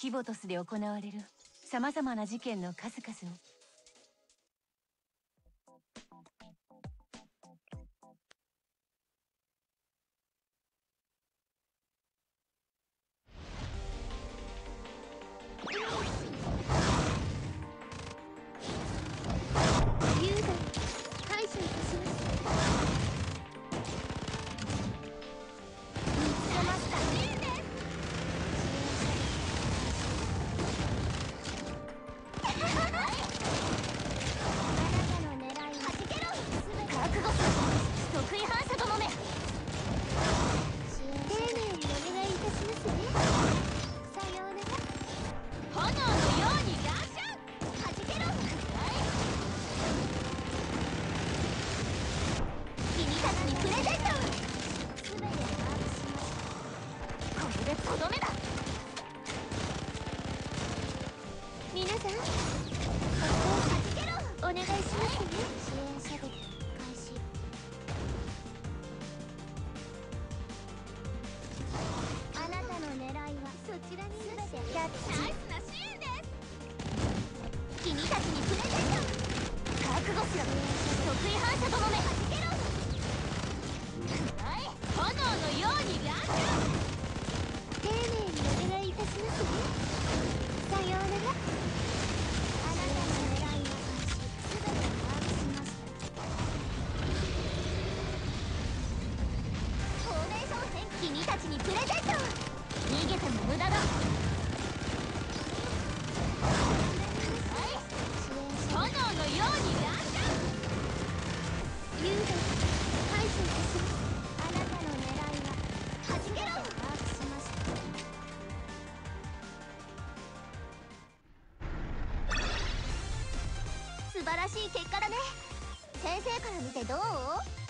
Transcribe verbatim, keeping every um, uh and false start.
キボトスで行われるさまざまな事件の数々を。皆さん、お願いしますね。支援射撃開始。あなたの狙いはそちらにいません。キャッチ。ナイスなシーンです。君たちにプレゼント。覚悟しろ。得意反射ともめ。はじけろ。はい、炎のようにランチ丁寧にお願いいたしますね。さようなら。君たちにプレゼント。逃げても無駄だ。炎のようにランチ優雅排除いたします。あなたの狙いははじけろ。把握しました。素晴らしい結果だね。先生から見てどう？